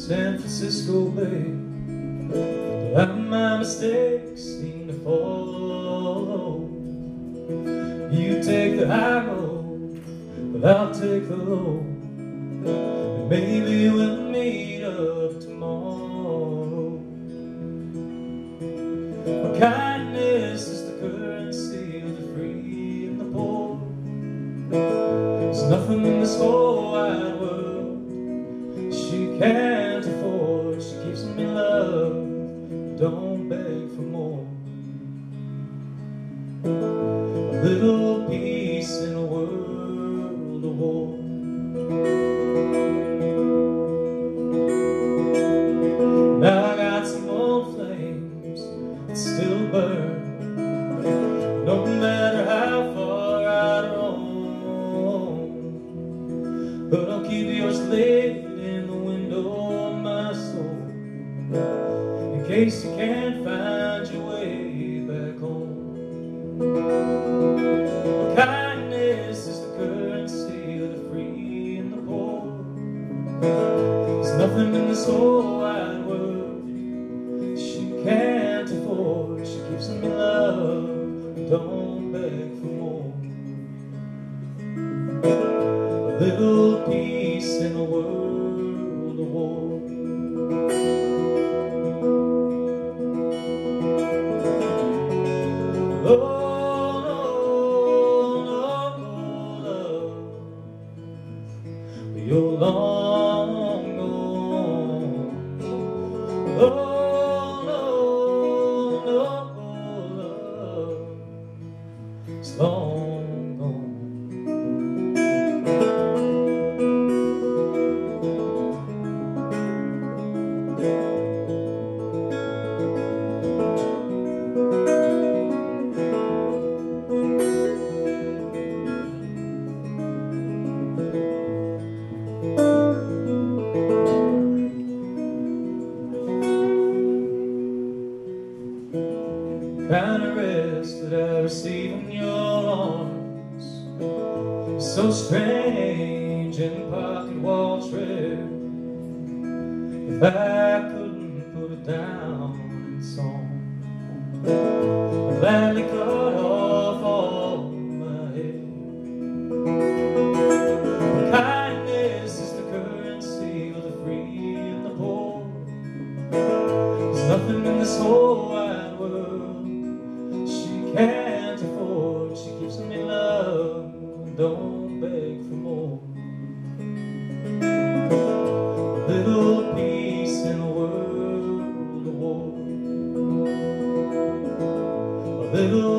San Francisco Bay. But my mistakes seem to follow. You take the high road, but I'll take the low. And maybe we'll meet up tomorrow. My kindness is the currency of the free and the poor. There's nothing in this whole wide world she can't afford. She gives me love, don't beg for more. A little peace in a world of war. Now I got some old flames that still burn, no matter how far I roam. But I'll keep yours lit in the window of my soul, in case you can't find your way back home. Kindness is the currency of the free and the poor. There's nothing in this whole wide world she can't afford. She gives me love, don't beg for more. A little peace in a world of war. Oh, no, no, love, you're long gone. Oh, no, no, love, it's long gone. Kind of rest that I receive in your arms is so strange and pocket watch rare. If I couldn't put it down in song, I'd gladly cut off all my hair. Kindness is the currency of the free and the poor. There's nothing in this whole wide world can't afford. She gives me love, don't beg for more. A little peace in a world of war. A little